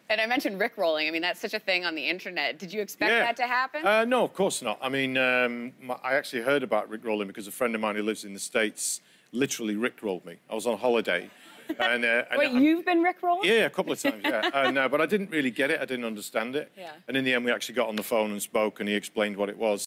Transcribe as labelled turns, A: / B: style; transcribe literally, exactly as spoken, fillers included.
A: And I mentioned Rickrolling. I mean, that's such a thing on the internet. Did you expect
B: yeah.
A: that to happen?
B: Uh, no, of course not. I mean, um, my, I actually heard about Rickrolling because a friend of mine who lives in the States literally Rickrolled me. I was on holiday. And, uh, and
A: Wait,
B: I'm,
A: you've been Rickrolled?
B: Yeah, a couple of times, yeah. and, uh, but I didn't really get it. I didn't understand it.
A: Yeah.
B: And in the end, we actually got on the phone and spoke, and he explained what it was.